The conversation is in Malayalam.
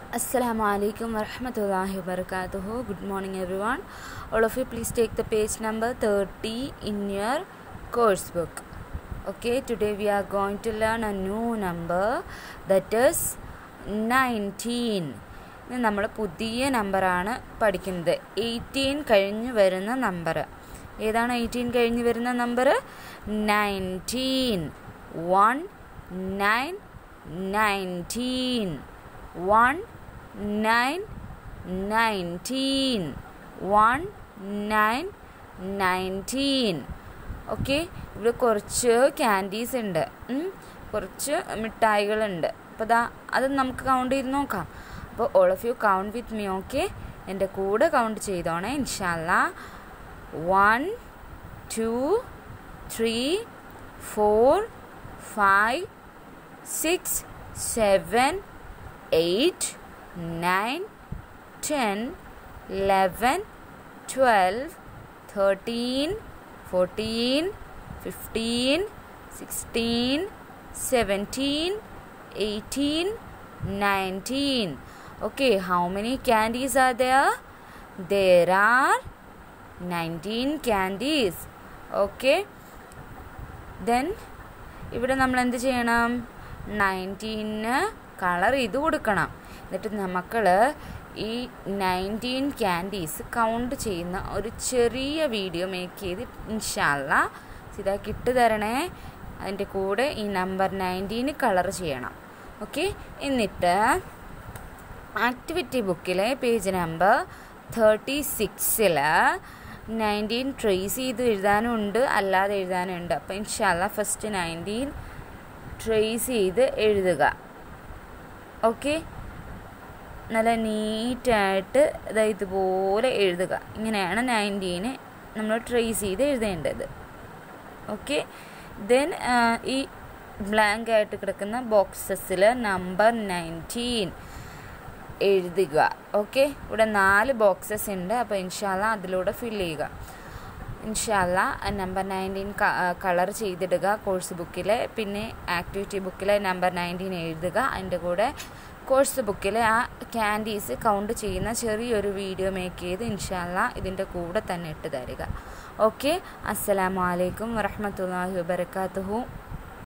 Assalamu alaikum warahmatullahi wabarakatuh. Good morning everyone. All of you please take the page number 30 in your course book. Okay, today we are going to learn a new number, that is 19. ഇത് നമ്മൾ പുതിയ നമ്പറാണ് പഠിക്കുന്നത്. 18 കഴിഞ്ഞ് വരുന്ന നമ്പർ ഏതാണ്? 18 കഴിഞ്ഞ് വരുന്ന നമ്പർ 19. 1 9 19 1 9 19 1 9 19. ഓക്കെ, ഇവിടെ കുറച്ച് ക്യാൻഡീസ് ഉണ്ട്, കുറച്ച് മിഠായികളുണ്ട്. അപ്പോൾ അത് നമുക്ക് കൗണ്ട് ചെയ്ത് നോക്കാം. അപ്പോൾ all of you count with me. Okay, എൻ്റെ കൂടെ കൗണ്ട് ചെയ്തോണേ ഇൻഷാല്ലാ. 1 2 3 4 5 6 7 8 9 10 11 12 13 14 15 16 17 18 19. Okay, how many candies are there? There are 19 candies. Okay, then ഇവിടെ നമ്മൾ എന്ത് ചെയ്യണം? 19 കളർ ചെയ്ത് കൊടുക്കണം. എന്നിട്ട് നമ്മൾ ഈ 19 ക്യാൻഡീസ് കൗണ്ട് ചെയ്യുന്ന ഒരു ചെറിയ വീഡിയോ മേക്ക് ചെയ്ത് ഇൻഷാല്ലാ ഇതാക്കി ഇട്ട് തരണേ. അതിൻ്റെ കൂടെ ഈ നമ്പർ 19 കളർ ചെയ്യണം. ഓക്കെ, എന്നിട്ട് ആക്ടിവിറ്റി ബുക്കിലെ പേജ് നമ്പർ 36 19 ട്രേസ് ചെയ്ത് എഴുതാനുണ്ട്, അല്ലാതെ എഴുതാനുണ്ട്. അപ്പോൾ ഇൻഷാല്ലാ ഫസ്റ്റ് 19 ട്രേസ് ചെയ്ത് എഴുതുക. ഓക്കെ, നല്ല നീറ്റായിട്ട് ഇതുപോലെ എഴുതുക. ഇങ്ങനെയാണ് 19 നമ്മൾ ട്രേസ് ചെയ്ത് എഴുതേണ്ടത്. ഓക്കെ, ദെൻ ഈ ബ്ലാങ്ക് ആയിട്ട് കിടക്കുന്ന ബോക്സസിൽ നമ്പർ 19 എഴുതുക. ഓക്കെ, ഇവിടെ 4 ബോക്സസ് ഉണ്ട്. അപ്പോൾ ഇൻഷാല്ലാ അതിലൂടെ ഫില്ല് ചെയ്യുക. ഇൻഷാല്ലാ നമ്പർ 19 കളർ ചെയ്തിടുക കോഴ്സ് ബുക്കിൽ. പിന്നെ ആക്ടിവിറ്റി ബുക്കിലെ നമ്പർ 19 എഴുതുക. അതിൻ്റെ കൂടെ കോഴ്സ് ബുക്കിലെ ആ ക്യാൻഡീസ് കൗണ്ട് ചെയ്യുന്ന ചെറിയൊരു വീഡിയോ മേക്ക് ചെയ്ത് ഇൻഷാല്ലാ ഇതിൻ്റെ കൂടെ തന്നെ ഇട്ട് തരിക. ഓക്കെ, അസ്സലാമു അലൈക്കും വറഹ്മത്തുള്ളാഹി വബറകാതുഹു.